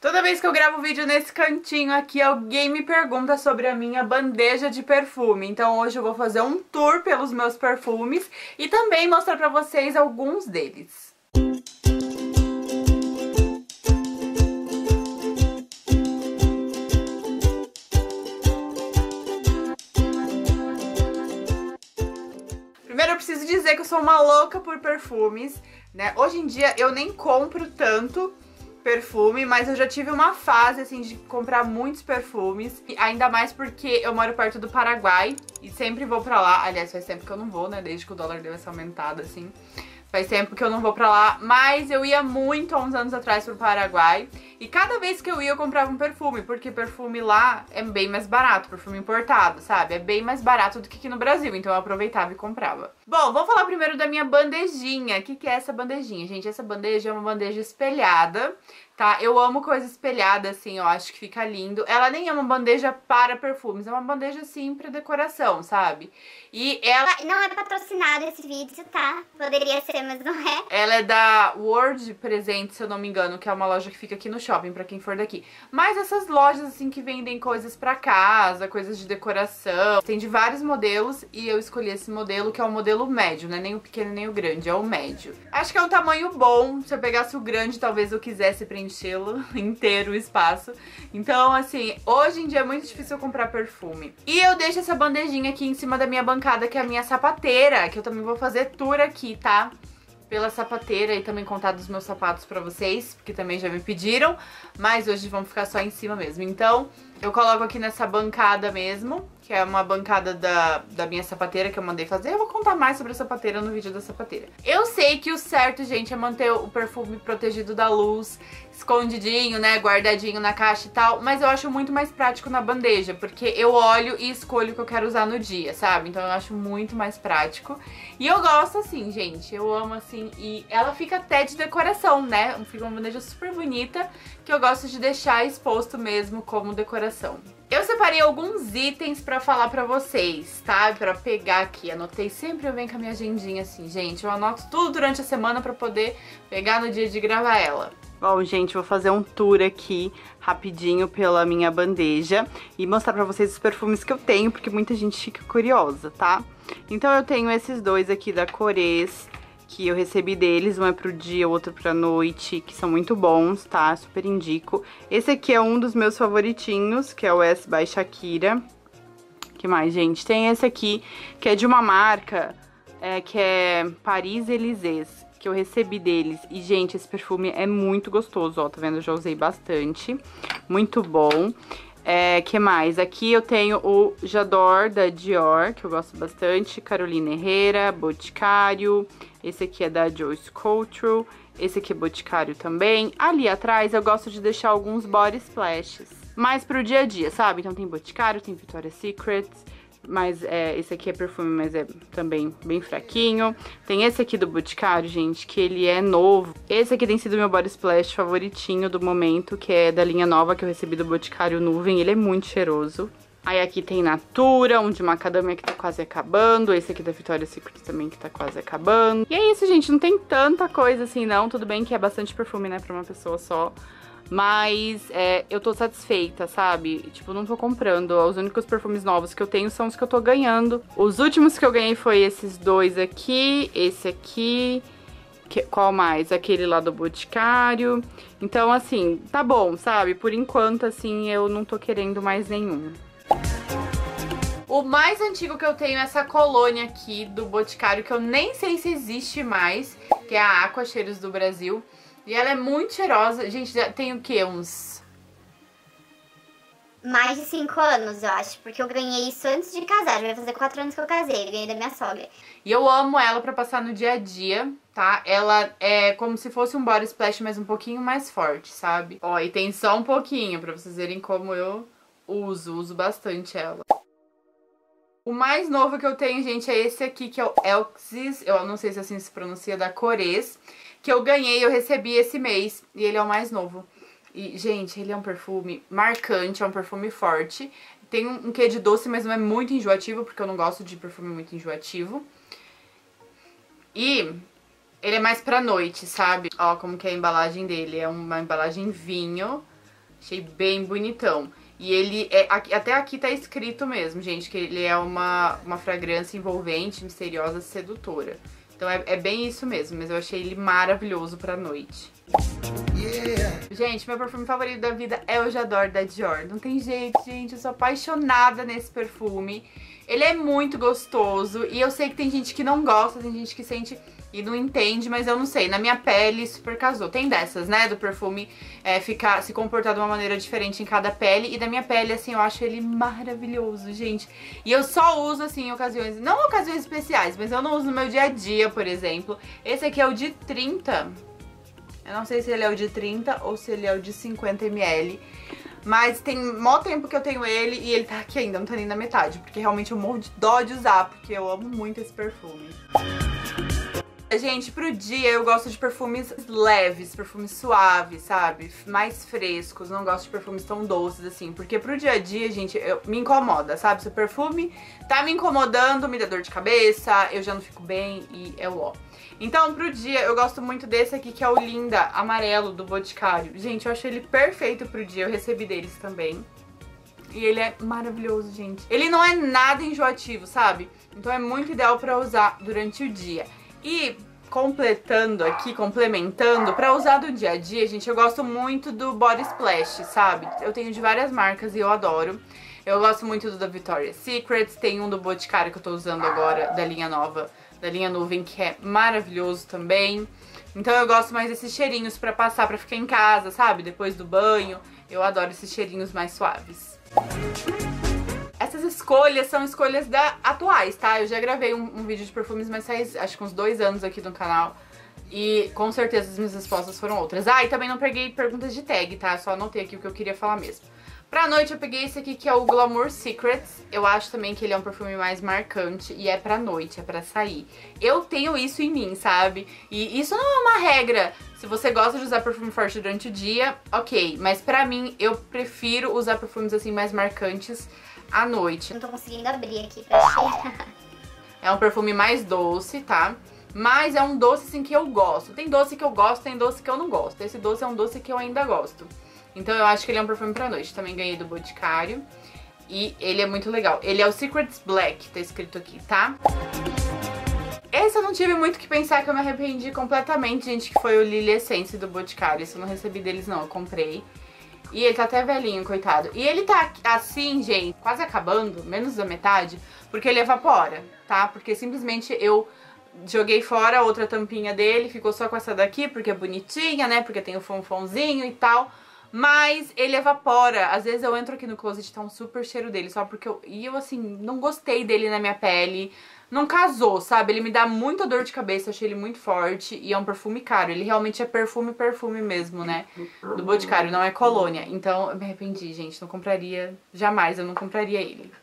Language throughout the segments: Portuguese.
Toda vez que eu gravo vídeo nesse cantinho aqui, alguém me pergunta sobre a minha bandeja de perfume. Então hoje eu vou fazer um tour pelos meus perfumes e também mostrar pra vocês alguns deles. Primeiro eu preciso dizer que eu sou uma louca por perfumes, né? Hoje em dia eu nem compro tanto perfume, mas eu já tive uma fase, assim, de comprar muitos perfumes. E ainda mais porque eu moro perto do Paraguai e sempre vou pra lá. Aliás, faz tempo que eu não vou, né? Desde que o dólar deu essa aumentada, assim. Faz tempo que eu não vou pra lá, mas eu ia muito há uns anos atrás pro Paraguai. E cada vez que eu ia, eu comprava um perfume, porque perfume lá é bem mais barato, perfume importado, sabe? É bem mais barato do que aqui no Brasil, então eu aproveitava e comprava. Bom, vou falar primeiro da minha bandejinha. O que é essa bandejinha, gente? Essa bandeja é uma bandeja espelhada, tá? Eu amo coisa espelhada, assim, eu acho que fica lindo. Ela nem é uma bandeja para perfumes, é uma bandeja, assim, pra decoração, sabe? E ela... Não é patrocinado esse vídeo, tá? Poderia ser, mas não é. Ela é da World Presente, se eu não me engano, que é uma loja que fica aqui no shopping, pra quem for daqui. Mas essas lojas, assim, que vendem coisas pra casa, coisas de decoração, tem de vários modelos e eu escolhi esse modelo, que é o modelo médio, não é nem o pequeno nem o grande, é o médio. Acho que é um tamanho bom, se eu pegasse o grande, talvez eu quisesse preenchê-lo inteiro, o espaço. Então, assim, hoje em dia é muito difícil eu comprar perfume. E eu deixo essa bandejinha aqui em cima da minha bancada, que é a minha sapateira, que eu também vou fazer tour aqui, tá? Pela sapateira e também contar dos meus sapatos pra vocês, porque também já me pediram, mas hoje vamos ficar só em cima mesmo. Então, eu coloco aqui nessa bancada mesmo, que é uma bancada da minha sapateira que eu mandei fazer. Eu vou contar mais sobre a sapateira no vídeo da sapateira. Eu sei que o certo, gente, é manter o perfume protegido da luz, escondidinho, né, guardadinho na caixa e tal, mas eu acho muito mais prático na bandeja, porque eu olho e escolho o que eu quero usar no dia, sabe? Então eu acho muito mais prático. E eu gosto assim, gente, eu amo assim, e ela fica até de decoração, né? Fica uma bandeja super bonita, que eu gosto de deixar exposto mesmo como decoração. Eu separei alguns itens pra falar pra vocês, tá? Pra pegar aqui, anotei sempre, eu venho com a minha agendinha assim, gente, eu anoto tudo durante a semana pra poder pegar no dia de gravar ela. Bom, gente, vou fazer um tour aqui rapidinho pela minha bandeja e mostrar pra vocês os perfumes que eu tenho, porque muita gente fica curiosa, tá? Então eu tenho esses dois aqui da Cores, que eu recebi deles, um é pro dia, o outro pra noite, que são muito bons, tá? Super indico. Esse aqui é um dos meus favoritinhos, que é o S by Shakira. Que mais, gente? Tem esse aqui, que é de uma marca, que é Paris Élysées, que eu recebi deles. E, gente, esse perfume é muito gostoso, ó, tá vendo? Eu já usei bastante. Muito bom. Que mais? Aqui eu tenho o J'adore da Dior, que eu gosto bastante. Carolina Herrera, Boticário. Esse aqui é da Joyce Couture. Esse aqui é Boticário também. Ali atrás eu gosto de deixar alguns body splashes, mais pro dia a dia, sabe? Então tem Boticário, tem Victoria's Secret, mas esse aqui é perfume, mas é também bem fraquinho. Tem esse aqui do Boticário, gente, que ele é novo. Esse aqui tem sido meu body splash favoritinho do momento, que é da linha nova que eu recebi do Boticário Nuvem. Ele é muito cheiroso. Aí aqui tem Natura, um de macadâmia que tá quase acabando. Esse aqui da Victoria's Secret também que tá quase acabando. E é isso, gente, não tem tanta coisa assim não. Tudo bem que é bastante perfume, né, pra uma pessoa só. Mas eu tô satisfeita, sabe? Tipo, não tô comprando. Os únicos perfumes novos que eu tenho são os que eu tô ganhando. Os últimos que eu ganhei foi esses dois aqui, esse aqui. Qual mais? Aquele lá do Boticário. Então, assim, tá bom, sabe? Por enquanto, assim, eu não tô querendo mais nenhum. O mais antigo que eu tenho é essa colônia aqui do Boticário, que eu nem sei se existe mais, que é a Aqua Cheiros do Brasil. E ela é muito cheirosa. Gente, já tem o quê? Uns... Mais de 5 anos, eu acho, porque eu ganhei isso antes de casar. Já vai fazer 4 anos que eu casei, eu ganhei da minha sogra. E eu amo ela pra passar no dia a dia, tá? Ela é como se fosse um body splash, mas um pouquinho mais forte, sabe? Ó, e tem só um pouquinho, pra vocês verem como eu uso bastante ela. O mais novo que eu tenho, gente, é esse aqui, que é o Elxis, eu não sei se assim se pronuncia, da Cores, que eu ganhei, eu recebi esse mês, e ele é o mais novo. E, gente, ele é um perfume marcante, é um perfume forte, tem um quê de doce, mas não é muito enjoativo, porque eu não gosto de perfume muito enjoativo. E ele é mais pra noite, sabe? Ó, como que é a embalagem dele, é uma embalagem vinho, Achei bem bonitão. E ele até aqui tá escrito mesmo, gente, que ele é uma fragrância envolvente, misteriosa, sedutora. Então é bem isso mesmo, mas eu achei ele maravilhoso pra noite. Yeah. Gente, meu perfume favorito da vida é o J'adore da Dior. Não tem jeito, gente, eu sou apaixonada nesse perfume. Ele é muito gostoso e eu sei que tem gente que não gosta, tem gente que sente e não entende, mas eu não sei, na minha pele super casou. Tem dessas, né, do perfume se comportar de uma maneira diferente em cada pele, e da minha pele, assim, eu acho ele maravilhoso, gente. E eu só uso, assim, em ocasiões, não ocasiões especiais, mas eu não uso no meu dia a dia, por exemplo. Esse aqui é o de 30, eu não sei se ele é o de 30 ou se ele é o de 50 ml. Mas tem mó tempo que eu tenho ele e ele tá aqui ainda, não tá nem na metade, porque realmente eu morro de dó de usar, porque eu amo muito esse perfume. Gente, pro dia eu gosto de perfumes leves, perfumes suaves, sabe? Mais frescos, não gosto de perfumes tão doces assim, porque pro dia a dia, gente, me incomoda, sabe? Se o perfume tá me incomodando, me dá dor de cabeça, eu já não fico bem e é o ó. Então, pro dia, eu gosto muito desse aqui, que é o Linda Amarelo, do Boticário. Gente, eu acho ele perfeito pro dia, eu recebi deles também. E ele é maravilhoso, gente. Ele não é nada enjoativo, sabe? Então é muito ideal pra usar durante o dia. E complementando, pra usar do dia a dia, gente, eu gosto muito do Body Splash, sabe? Eu tenho de várias marcas e eu adoro. Eu gosto muito do da Victoria's Secret, tem um do Boticário que eu tô usando agora, da linha nova, da linha nuvem, que é maravilhoso também. Então eu gosto mais desses cheirinhos pra passar, pra ficar em casa, sabe? Depois do banho, eu adoro esses cheirinhos mais suaves. Essas escolhas são escolhas atuais, tá? Eu já gravei um vídeo de perfumes, mas faz acho que uns 2 anos aqui no canal. E com certeza as minhas respostas foram outras. Ah, e também não peguei perguntas de tag, tá? Só anotei aqui o que eu queria falar mesmo. Pra noite eu peguei esse aqui, que é o Glamour Secrets. Eu acho também que ele é um perfume mais marcante e é pra noite, é pra sair. Eu tenho isso em mim, sabe? E isso não é uma regra. Se você gosta de usar perfume forte durante o dia, ok. Mas pra mim, eu prefiro usar perfumes assim mais marcantes à noite. Não tô conseguindo abrir aqui pra cheirar. É um perfume mais doce, tá? Mas é um doce assim que eu gosto. Tem doce que eu gosto, tem doce que eu não gosto. Esse doce é um doce que eu ainda gosto. Então eu acho que ele é um perfume pra noite. Também ganhei do Boticário. E ele é muito legal. Ele é o Secrets Black, tá escrito aqui, tá? Esse eu não tive muito o que pensar, que eu me arrependi completamente, gente, que foi o Lily Essence do Boticário. Esse eu não recebi deles não, eu comprei. E ele tá até velhinho, coitado. E ele tá assim, gente, quase acabando, menos da metade, porque ele evapora, tá? Porque simplesmente eu joguei fora a outra tampinha dele, ficou só com essa daqui, porque é bonitinha, né? Porque tem o fonfonzinho e tal. Mas ele evapora. Às vezes eu entro aqui no closet e tá um super cheiro dele, só porque eu assim, não gostei dele na minha pele. Não casou, sabe? Ele me dá muita dor de cabeça, eu achei ele muito forte e é um perfume caro. Ele realmente é perfume mesmo, né? Do Boticário, não é colônia. Então eu me arrependi, gente. Não compraria, jamais eu não compraria ele.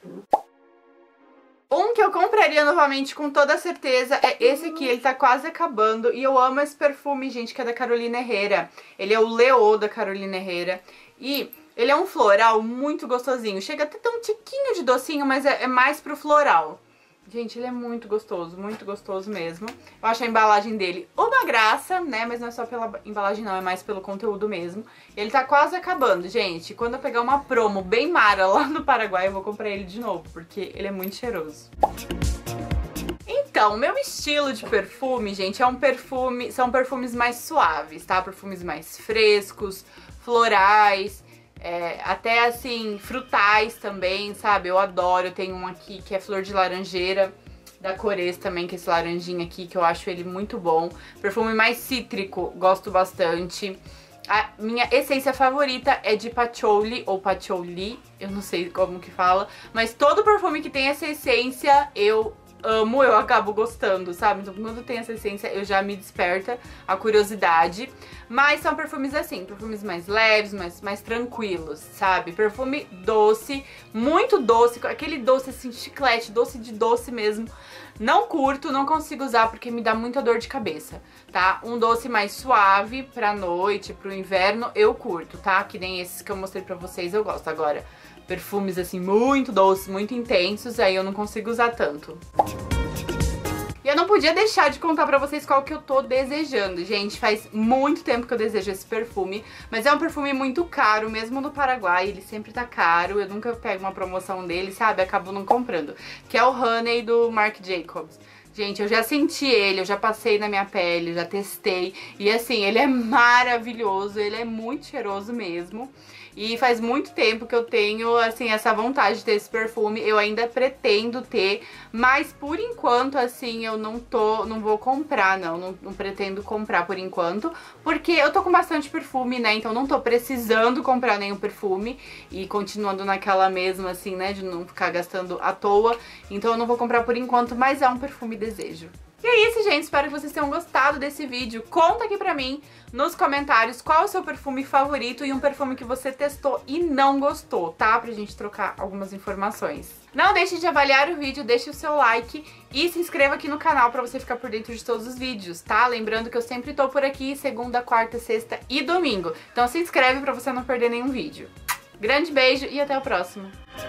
Um que eu compraria novamente com toda certeza é esse aqui, ele tá quase acabando. E eu amo esse perfume, gente, que é da Carolina Herrera. Ele é o Leo da Carolina Herrera. E ele é um floral muito gostosinho. Chega até ter um tiquinho de docinho, mas é mais pro floral. Gente, ele é muito gostoso mesmo. Eu acho a embalagem dele uma graça, né? Mas não é só pela embalagem não, é mais pelo conteúdo mesmo. Ele tá quase acabando, gente. Quando eu pegar uma promo bem mara lá no Paraguai, eu vou comprar ele de novo, porque ele é muito cheiroso. Então, meu estilo de perfume, gente, são perfumes mais suaves, tá? Perfumes mais frescos, florais, até assim, frutais também, sabe? Eu adoro, eu tenho um aqui que é flor de laranjeira, da Cores também, que é esse laranjinha aqui, que eu acho ele muito bom. Perfume mais cítrico, gosto bastante. A minha essência favorita é de patchouli, ou patchouli, eu não sei como que fala, mas todo perfume que tem essa essência, eu amo, eu acabo gostando, sabe? Então quando tem essa essência eu já me desperta a curiosidade. Mas são perfumes assim, perfumes mais leves, mais tranquilos, sabe? Perfume doce, muito doce, aquele doce assim, chiclete, doce de doce mesmo. Não curto, não consigo usar porque me dá muita dor de cabeça, tá? Um doce mais suave pra noite, pro inverno, eu curto, tá? Que nem esses que eu mostrei pra vocês, eu gosto. Agora, perfumes assim muito doces, muito intensos, aí eu não consigo usar tanto. E E eu não podia deixar de contar pra vocês qual que eu tô desejando. Gente, faz muito tempo que eu desejo esse perfume, mas é um perfume muito caro, mesmo no Paraguai, ele sempre tá caro, eu nunca pego uma promoção dele, sabe? Acabo não comprando. Que é o Honey do Marc Jacobs. Gente, eu já senti ele, eu já passei na minha pele, já testei. E assim, ele é maravilhoso, ele é muito cheiroso mesmo. E faz muito tempo que eu tenho, assim, essa vontade de ter esse perfume. Eu ainda pretendo ter, mas por enquanto, assim, eu não vou comprar, não pretendo comprar por enquanto. Porque eu tô com bastante perfume, né, então não tô precisando comprar nenhum perfume. E continuando naquela mesma, assim, né, de não ficar gastando à toa. Então eu não vou comprar por enquanto, mas é um perfume desejo. E é isso, gente, espero que vocês tenham gostado desse vídeo. Conta aqui pra mim nos comentários qual é o seu perfume favorito e um perfume que você testou e não gostou, tá? Pra gente trocar algumas informações. Não deixe de avaliar o vídeo, deixe o seu like e se inscreva aqui no canal pra você ficar por dentro de todos os vídeos, tá? Lembrando que eu sempre tô por aqui segunda, quarta, sexta e domingo. Então se inscreve pra você não perder nenhum vídeo. Grande beijo e até o próximo!